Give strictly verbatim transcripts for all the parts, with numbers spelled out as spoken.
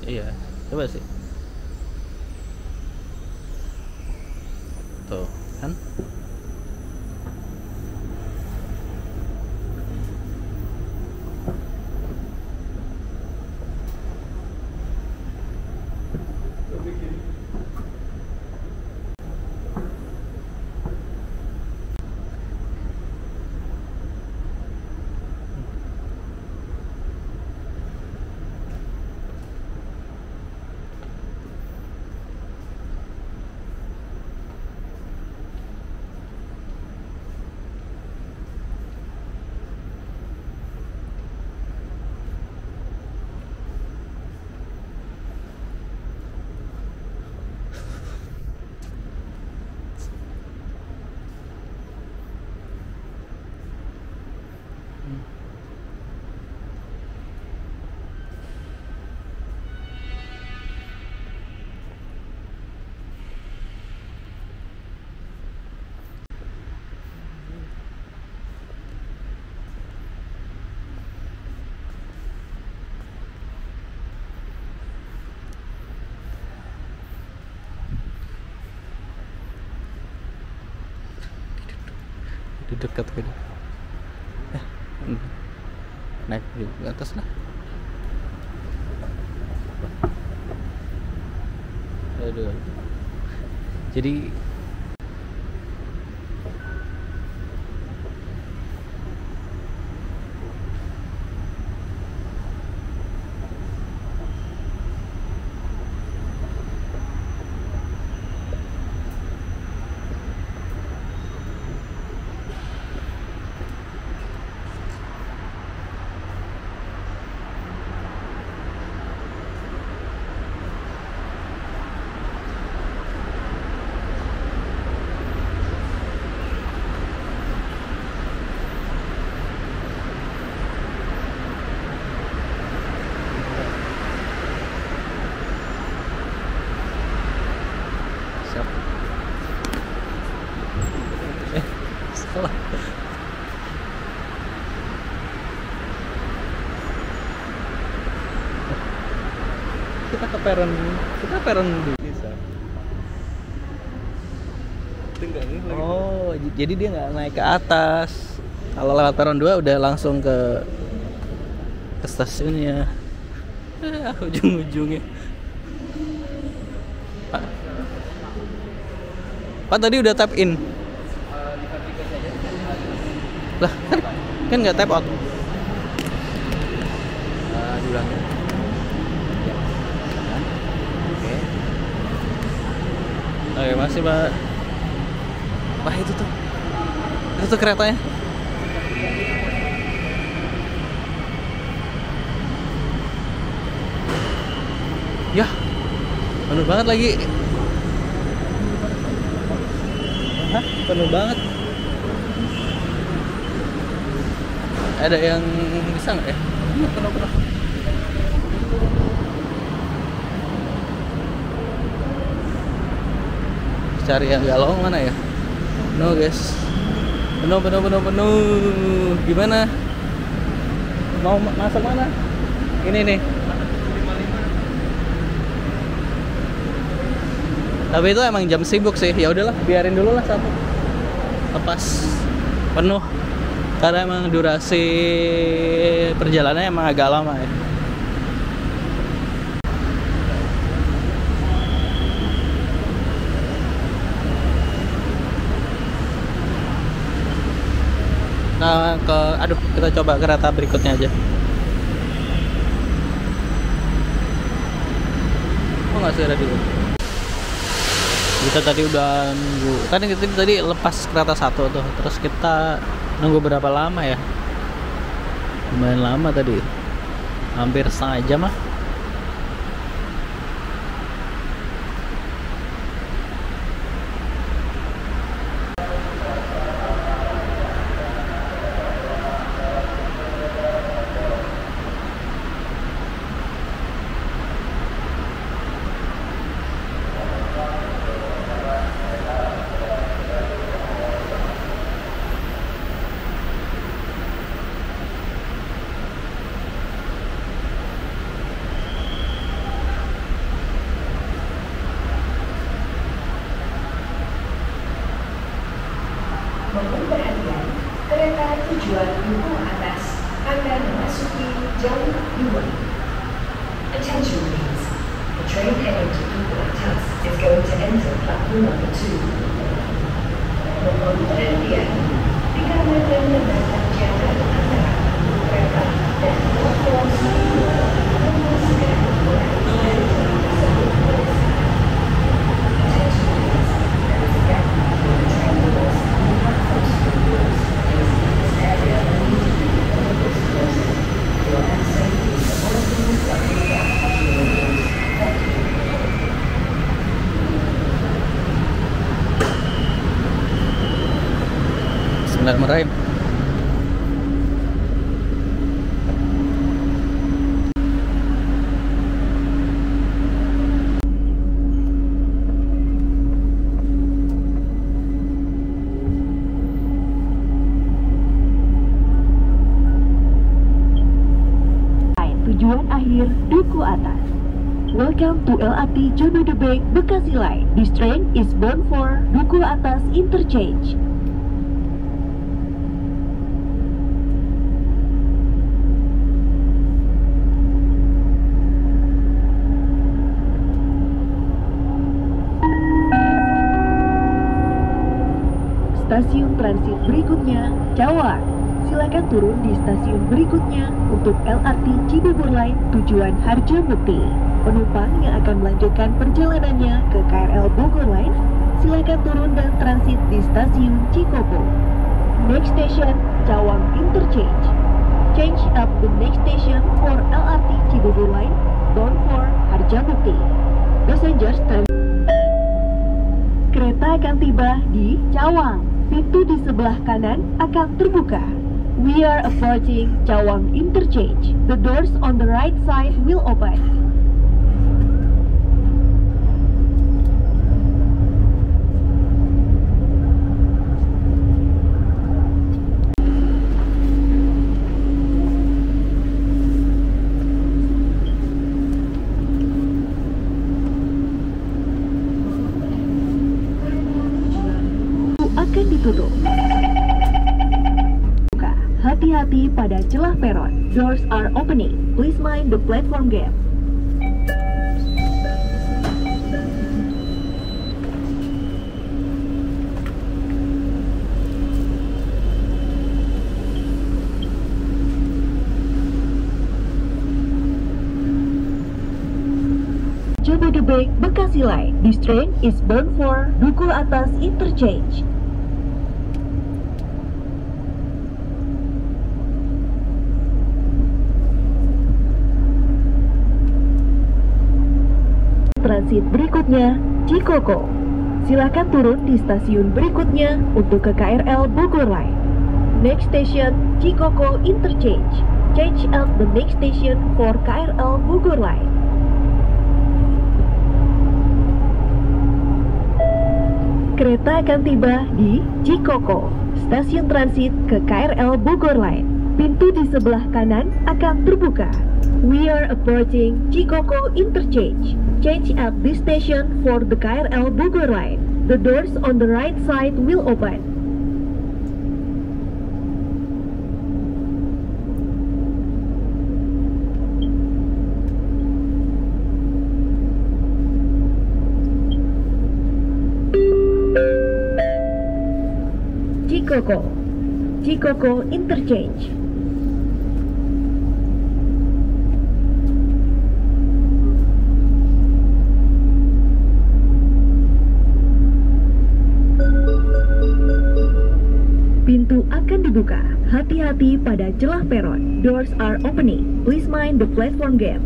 Iya, coba sih. Tuh, kan? Di dekat gitu. Eh, naik di atas lah. Aduh. Jadi siap. Eh, salah. Kita ke peron, kita peron bisa. Oh, j- jadi dia nggak naik ke atas. Kalau lewat peron dua udah langsung ke ke stasiunnya. Eh, ujung-ujungnya. Pak. Pak tadi udah tap in. Lah, kan kan nggak tap out. Uh, diulangi. Ya. Oke. Oke, masih Pak. Wah itu tuh, itu tuh keretanya. Yah, penuh banget lagi. Hah, penuh banget. Ada yang bisa nggak ya? Penuh, penuh, penuh. Cari yang galau mana ya? No guys, penuh penuh penuh penuh. Gimana? Mau ma- masuk mana? Ini nih. Tapi itu emang jam sibuk sih. Ya udahlah, biarin dulu lah satu. Lepas penuh. Karena emang durasi perjalanannya emang agak lama ya. Nah, ke aduh, kita coba kereta berikutnya aja. Kok nggak segera dulu? Kita tadi udah nunggu, kan kita tadi lepas kereta satu tuh, terus kita nunggu berapa lama ya? Lumayan lama tadi, hampir setengah jam lah. Jauh dua. Attention please. The train heading to Duku Atas is going to enter platform number two. Mohon perhatian. Dikarenakan terdapat jarak antara kereta dan platform sebelumnya, mohon segera mulai dari train tersebut pada saat. Attention please. There is a gap between the train doors and the platform doors. Please leave this area immediately before the doors close. For your own safety, the voicing is likely gap between the doors. Thank you. Bismillahirrahmanirrahim. Tujuan akhir Duku Atas. Welcome to L R T Jabodebek Bekasi Line. This train is bound for Duku Atas Interchange. Stasiun transit berikutnya, Cawang. Silakan turun di stasiun berikutnya untuk L R T Cibubur Line tujuan Harjamukti. Penumpang yang akan melanjutkan perjalanannya ke K R L Bogor Line, silakan turun dan transit di stasiun Cikoko. Next station, Cawang Interchange. Change up the next station for L R T Cibubur Line, bound for Harjamukti. Passengers stand. Kereta akan tiba di Cawang. Pintu di sebelah kanan akan terbuka. We are approaching Cawang Interchange. The doors on the right side will open. Akan ditutup. Hati-hati pada celah peron. Doors are opening. Please mind the platform gap. Jabodebek Bekasi Line. This train is bound for Duku Atas Interchange. Transit berikutnya, Cikoko. Silakan turun di stasiun berikutnya untuk ke K R L Bogor Line. Next station, Cikoko Interchange. Change at the next station for K R L Bogor Line. Kereta akan tiba di Cikoko, stasiun transit ke K R L Bogor Line. Pintu di sebelah kanan akan terbuka. We are approaching Cikoko Interchange. Change at this station for the K R L Bogor Line. The doors on the right side will open. Cikoko, Cikoko Interchange. Pintu akan dibuka. Hati-hati pada celah peron. Doors are opening. Please mind the platform gap.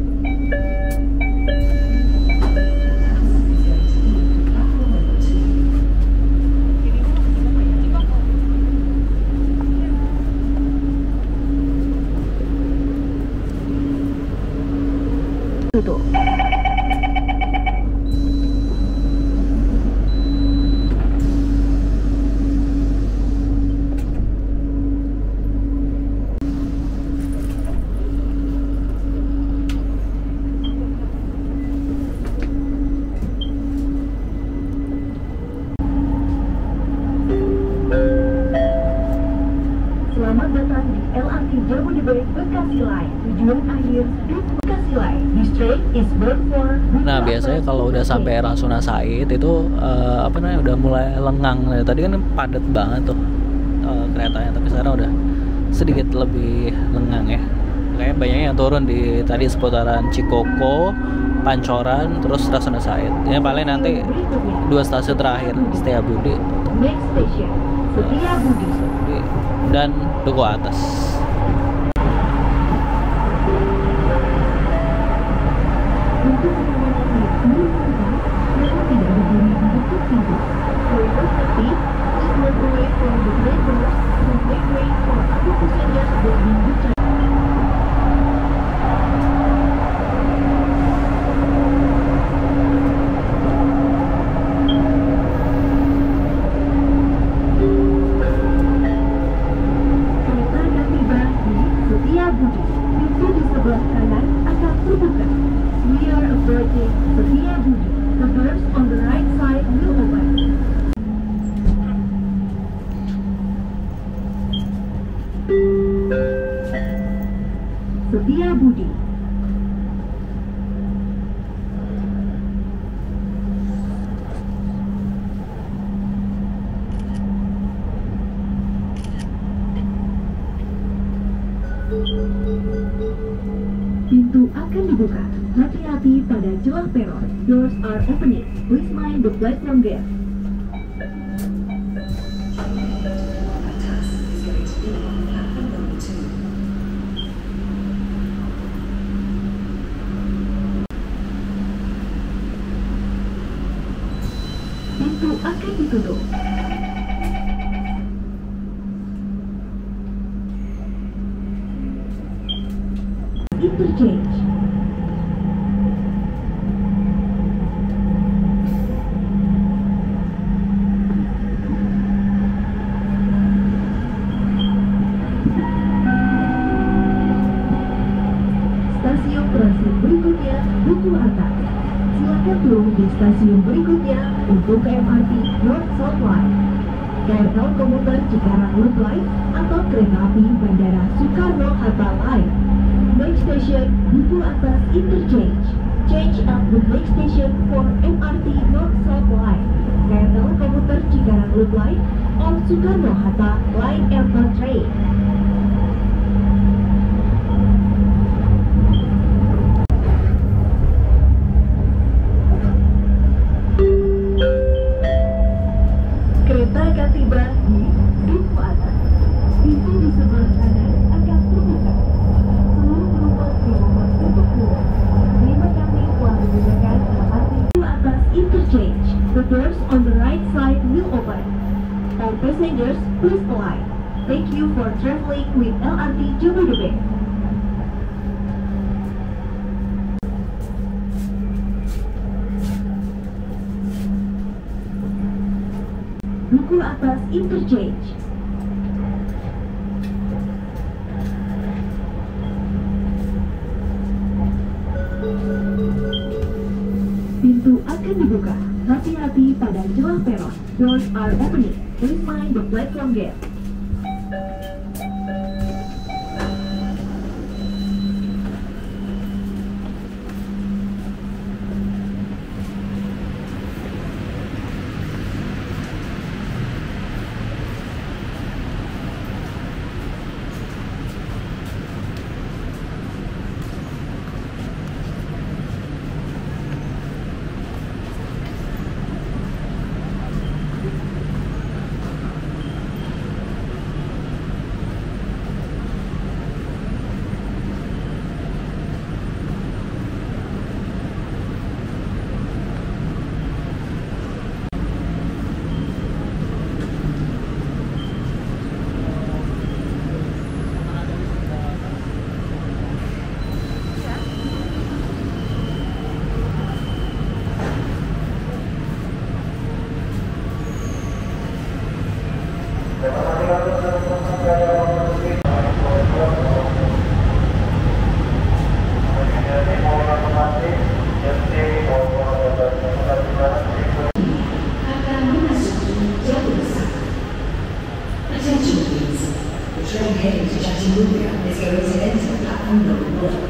Tutup. Selamat datang di L R T Jabodebek Bekasi Line. Tujuan akhir Duku Bekasi Line. This train is bound for Duku Nah biasanya Atas kalau udah sampai Interchange. Rasuna Said itu eh, apa namanya udah mulai lengang. Nah, tadi kan padat banget tuh eh, keretanya, tapi sekarang udah sedikit lebih lengang ya. Kayak banyak yang turun di tadi seputaran Cikoko, Pancoran, terus Rasuna Said. Ya paling nanti Berikutnya, dua stasiun terakhir Setiabudi next station Setiabudi. dan Duku Atas. Untuk kenyamanan di seluruh penumpang, mereka tidak berdiri di dekat pintu. For your safety, please move away from the train doors to make way for other passengers boarding the train. Kereta akan tiba di Setiabudi. Pintu di sebelah kanan akan terbuka. We are approaching Setiabudi. The doors on the right side will open. Setiabudi. Pintu akan dibuka. Hati-hati pada celah peron. Doors are opening. Please mind the platform gate. Atas is going to be on platform number two. Pintu akan ditutup. Interchange. Stasiun transit berikutnya Duku Atas. Silakan turun di stasiun berikutnya untuk K M R T North South Line, K R L komuter Cikarang Loop Line, atau kereta api Bandara Soekarno-Hatta Line. Next station Duku Atas Interchange. Change at the next station for M R T North South Line, K R L komuter Cikarang Loop Line, or Soekarno-Hatta Line Airport Train. Kereta akan tiba di Duku Atas. Pintu di sebelah kanan akan terbuka. Seluruh penumpang dimohon untuk turun. Terima kasih telah menggunakan L R T Duku Atas Interchange. The doors on the right side will open. All passengers, please alight. Thank you for traveling with L R T Jabodebek. Duku Atas Interchange. Pintu akan dibuka. Hati-hati pada celah peron. Doors are opening. Please mind the platform gate. Anda tidak